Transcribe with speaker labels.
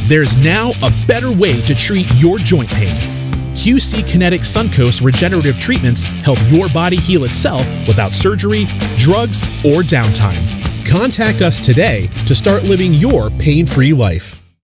Speaker 1: There's now a better way to treat your joint pain. QC Kinetix Suncoast regenerative treatments help your body heal itself without surgery, drugs, or downtime. Contact us today to start living your pain-free life.